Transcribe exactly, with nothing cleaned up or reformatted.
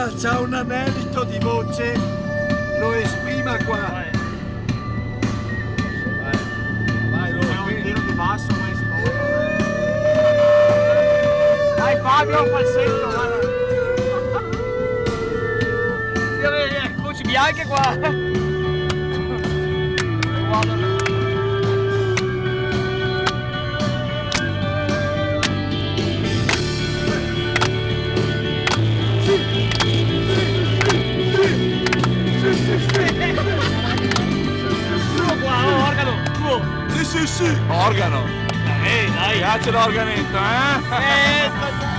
Guarda, c'ha un anelito di voce, lo esprima qua. Vai, vai, lo è un tiro di basso questo. Vai Fabio, falsetto, guarda. Io vedo voci bianche qua. Guarda. Sì, sì, sì. Organo. Dai, dai. Piace l'organetto, eh? Eh,